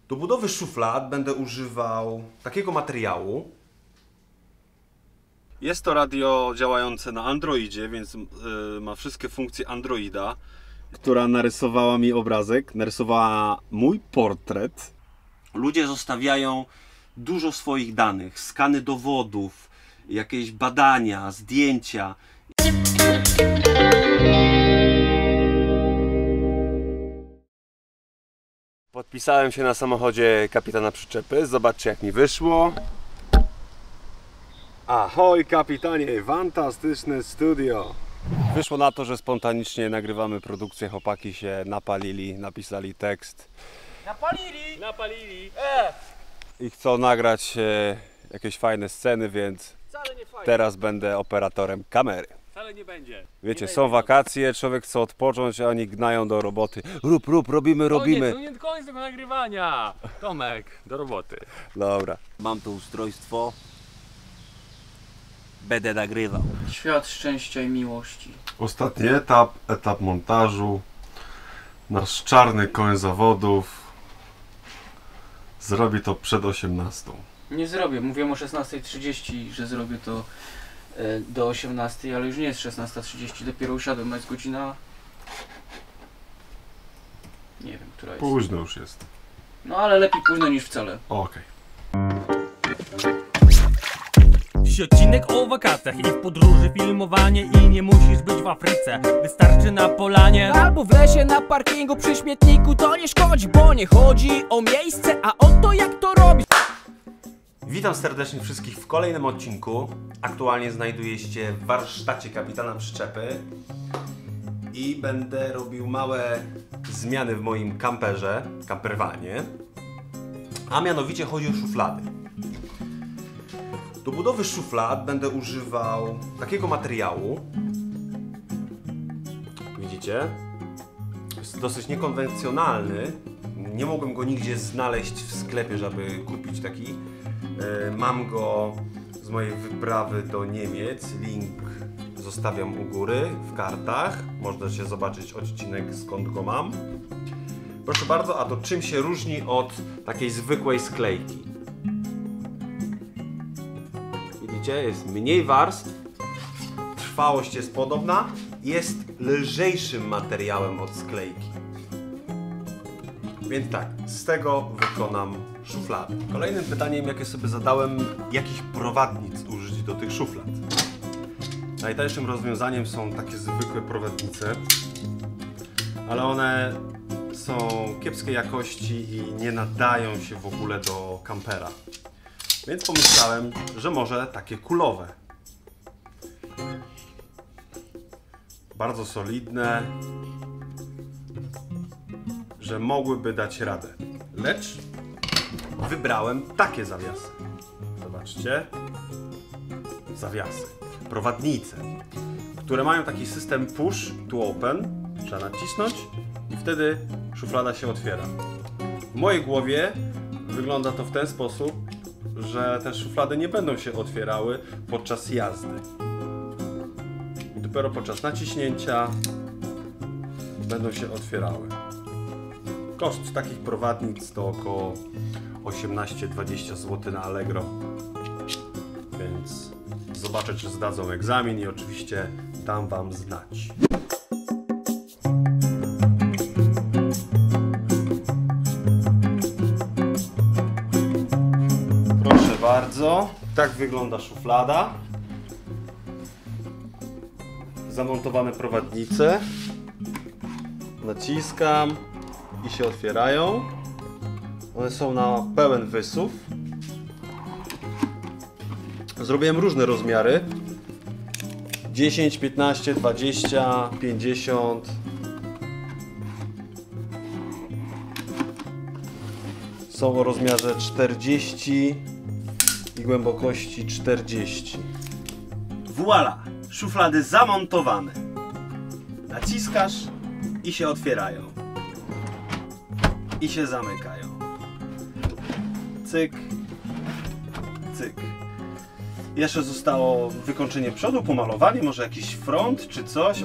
Do budowy szuflad będę używał takiego materiału. Jest to radio działające na Androidzie, więc ma wszystkie funkcje Androida, która narysowała mi obrazek, narysowała mój portret. Ludzie zostawiają dużo swoich danych, skany dowodów, jakieś badania, zdjęcia. Podpisałem się na samochodzie kapitana przyczepy. Zobaczcie, jak mi wyszło. Ahoj kapitanie, fantastyczne studio. Wyszło na to, że spontanicznie nagrywamy produkcję. Chłopaki się napalili, napisali tekst. Napalili! Napalili! I chcą nagrać jakieś fajne sceny, więc Wcale nie fajnie. teraz będę operatorem kamery. Wcale nie będzie. Wiecie, Nie są będzie. wakacje, człowiek chce odpocząć, a oni gnają do roboty. Rób, robimy. Koniec tego nagrywania! Tomek, do roboty. Dobra. Mam to ustrojstwo. Będę nagrywał. Świat szczęścia i miłości. Ostatni etap montażu. Nasz czarny koń zawodów zrobi to przed 18. Nie zrobię, mówiłem o 16:30, że zrobię to do 18, ale już nie jest 16:30, dopiero usiadłem, a jest godzina... Nie wiem, która jest. Późno już jest. No ale lepiej późno niż wcale. Okej. Dziś odcinek o wakacjach i w podróży filmowanie i nie musisz być w Afryce, wystarczy na polanie Albo w lesie na parkingu przy śmietniku, to nie szkodzi, bo nie chodzi o miejsce, a o to, jak to robić. Witam serdecznie wszystkich w kolejnym odcinku. Aktualnie znajduję się w warsztacie kapitana przyczepy i będę robił małe zmiany w moim camperwanie, a mianowicie chodzi o szuflady. Do budowy szuflad będę używał takiego materiału. Widzicie? Jest dosyć niekonwencjonalny. Nie mogłem go nigdzie znaleźć w sklepie, żeby kupić taki. Mam go z mojej wyprawy do Niemiec. Link zostawiam u góry w kartach. Można się zobaczyć odcinek, skąd go mam. Proszę bardzo, a to czym się różni od takiej zwykłej sklejki? Widzicie, jest mniej warstw, trwałość jest podobna, jest lżejszym materiałem od sklejki. Więc tak, z tego wykonam szuflady. Kolejnym pytaniem, jakie sobie zadałem, jakich prowadnic użyć do tych szuflad. Najtańszym rozwiązaniem są takie zwykłe prowadnice, ale one są kiepskiej jakości i nie nadają się w ogóle do kampera. Więc pomyślałem, że może takie kulowe. Bardzo solidne, że mogłyby dać radę. Lecz wybrałem takie zawiasy. Zobaczcie. Zawiasy. Prowadnice, które mają taki system push to open. Trzeba nacisnąć i wtedy szuflada się otwiera. W mojej głowie wygląda to w ten sposób, że te szuflady nie będą się otwierały podczas jazdy. Dopiero podczas naciśnięcia będą się otwierały. Koszt takich prowadnic to około 18-20 zł na Allegro. Więc zobaczę, czy zdadzą egzamin i oczywiście dam wam znać. Proszę bardzo, tak wygląda szuflada. Zamontowane prowadnice. Naciskam i się otwierają. One są na pełen wysuw. Zrobiłem różne rozmiary. 10, 15, 20, 50. Są o rozmiarze 40 i głębokości 40. Voila! Szuflady zamontowane. Naciskasz i się otwierają. I się zamykają. Cyk. Cyk. Jeszcze zostało wykończenie przodu, pomalowanie, może jakiś front czy coś,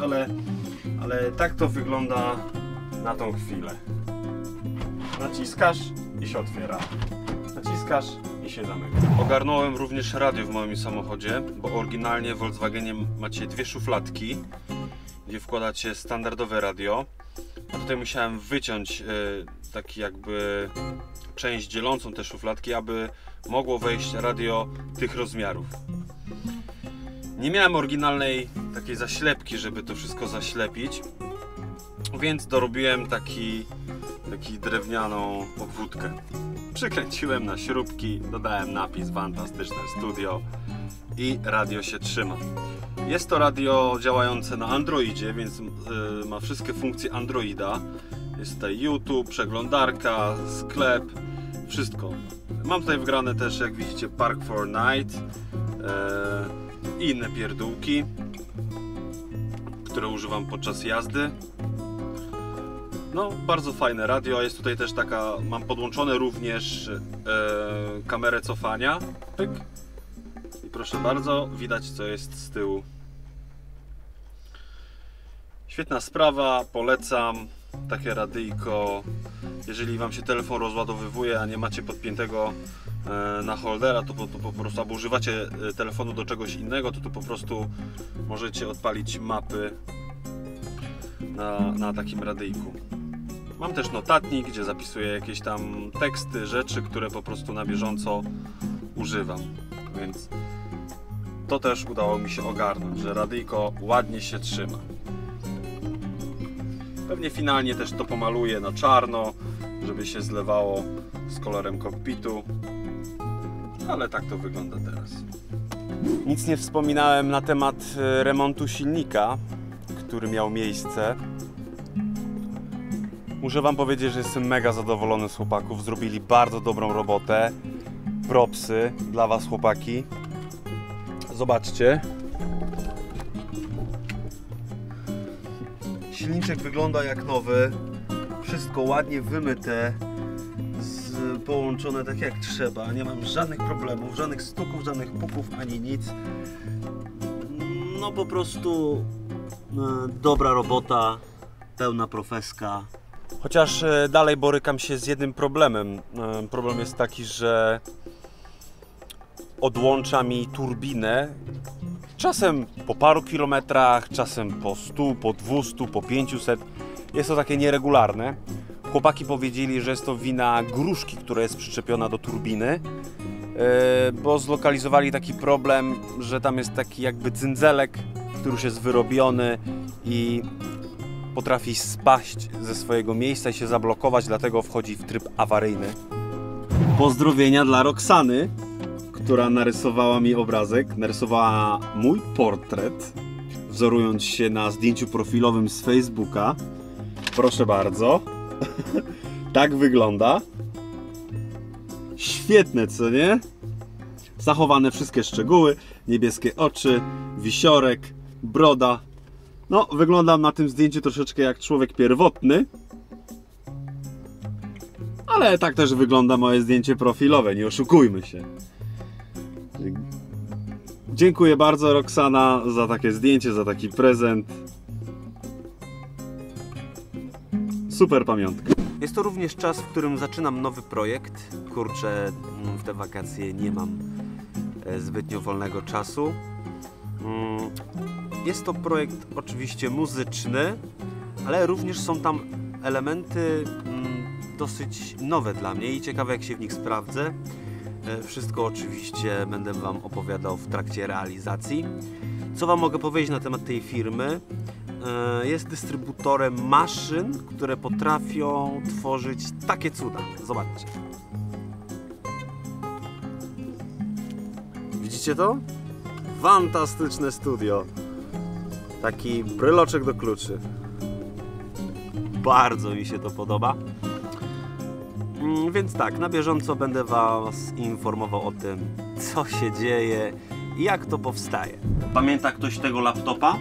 ale tak to wygląda na tą chwilę. Naciskasz i się otwiera. Naciskasz i się zamyka. Ogarnąłem również radio w moim samochodzie, bo oryginalnie w Volkswagenie macie dwie szufladki, gdzie wkładacie standardowe radio. A tutaj musiałem wyciąć taki jakby część dzielącą te szufladki, aby mogło wejść radio tych rozmiarów. Nie miałem oryginalnej takiej zaślepki, żeby to wszystko zaślepić, więc dorobiłem taki drewnianą obwódkę. Przykręciłem na śrubki, dodałem napis Fantastyczne Studio i radio się trzyma. Jest to radio działające na Androidzie, więc ma wszystkie funkcje Androida. Jest tutaj YouTube, przeglądarka, sklep, wszystko. Mam tutaj wgrane też, jak widzicie, Park Fortnite i inne pierdółki, które używam podczas jazdy. No, bardzo fajne radio. Jest tutaj też taka, mam podłączone również kamerę cofania. Pyk. I proszę bardzo, widać co jest z tyłu. Świetna sprawa, polecam takie radyjko. Jeżeli wam się telefon rozładowywuje, a nie macie podpiętego na holdera, to po prostu, albo używacie telefonu do czegoś innego, to po prostu możecie odpalić mapy na takim radyjku. Mam też notatnik, gdzie zapisuję jakieś tam teksty, rzeczy, które po prostu na bieżąco używam. Więc to też udało mi się ogarnąć, że radyjko ładnie się trzyma. Pewnie finalnie też to pomaluję na czarno, żeby się zlewało z kolorem kokpitu. Ale tak to wygląda teraz. Nic nie wspominałem na temat remontu silnika, który miał miejsce. Muszę wam powiedzieć, że jestem mega zadowolony z chłopaków. Zrobili bardzo dobrą robotę. Propsy dla was, chłopaki. Zobaczcie. Silniczek wygląda jak nowy. Wszystko ładnie wymyte. Połączone tak jak trzeba. Nie mam żadnych problemów, żadnych stuków, żadnych puków ani nic. No po prostu dobra robota, pełna profeska. Chociaż dalej borykam się z jednym problemem. Problem jest taki, że odłącza mi turbinę. Czasem po paru kilometrach, czasem po 100, po 200, po 500. Jest to takie nieregularne. Chłopaki powiedzieli, że jest to wina gruszki, która jest przyczepiona do turbiny, bo zlokalizowali taki problem, że tam jest taki jakby cyndzelek, który już jest wyrobiony i potrafi spaść ze swojego miejsca i się zablokować, dlatego wchodzi w tryb awaryjny. Pozdrowienia dla Roxany, która narysowała mi obrazek, narysowała mój portret, wzorując się na zdjęciu profilowym z Facebooka. Proszę bardzo. Tak wygląda. Świetne, co nie? Zachowane wszystkie szczegóły. Niebieskie oczy, wisiorek, broda. No, wyglądam na tym zdjęciu troszeczkę jak człowiek pierwotny. Ale tak też wygląda moje zdjęcie profilowe, nie oszukujmy się. Dziękuję bardzo, Roxana, za takie zdjęcie, za taki prezent. Super pamiątka. Jest to również czas, w którym zaczynam nowy projekt. Kurczę, w te wakacje nie mam zbytnio wolnego czasu. Jest to projekt oczywiście muzyczny, ale również są tam elementy dosyć nowe dla mnie i ciekawe, jak się w nich sprawdzę. Wszystko oczywiście będę wam opowiadał w trakcie realizacji. Co wam mogę powiedzieć na temat tej firmy? Jest dystrybutorem maszyn, które potrafią tworzyć takie cuda. Zobaczcie. Widzicie to? Fantastyczne studio. Taki bryloczek do kluczy. Bardzo mi się to podoba. Więc tak, na bieżąco będę was informował o tym, co się dzieje i jak to powstaje. Pamięta ktoś tego laptopa?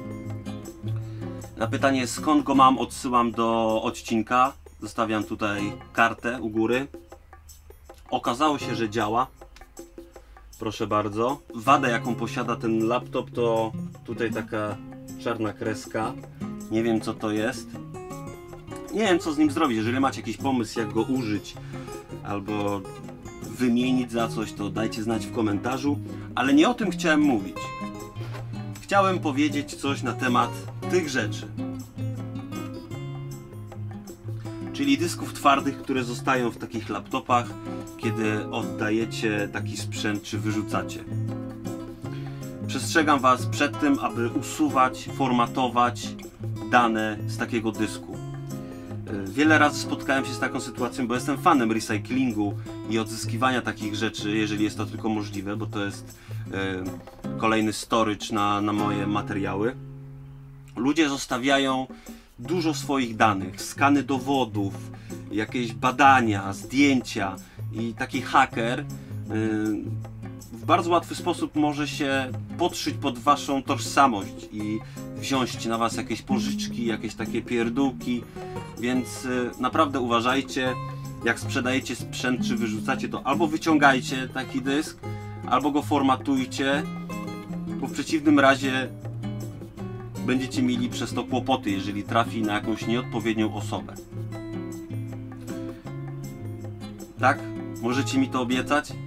Na pytanie, skąd go mam, odsyłam do odcinka. Zostawiam tutaj kartę u góry. Okazało się, że działa. Proszę bardzo. Wadę, jaką posiada ten laptop, to tutaj taka czarna kreska. Nie wiem, co to jest. Nie wiem, co z nim zrobić. Jeżeli macie jakiś pomysł, jak go użyć, albo wymienić za coś, to dajcie znać w komentarzu, ale nie o tym chciałem mówić. Chciałem powiedzieć coś na temat tych rzeczy. Czyli dysków twardych, które zostają w takich laptopach, kiedy oddajecie taki sprzęt czy wyrzucacie. Przestrzegam Was przed tym, aby usuwać, formatować dane z takiego dysku. Wiele razy spotkałem się z taką sytuacją, bo jestem fanem recyklingu i odzyskiwania takich rzeczy, jeżeli jest to tylko możliwe, bo to jest kolejny storage na moje materiały. Ludzie zostawiają dużo swoich danych, skany dowodów, jakieś badania, zdjęcia i taki haker w bardzo łatwy sposób może się podszyć pod waszą tożsamość i wziąć na was jakieś pożyczki, jakieś takie pierdółki, więc naprawdę uważajcie, jak sprzedajecie sprzęt czy wyrzucacie, to albo wyciągajcie taki dysk, albo go formatujcie, bo w przeciwnym razie będziecie mieli przez to kłopoty, jeżeli trafi na jakąś nieodpowiednią osobę. Tak? Możecie mi to obiecać?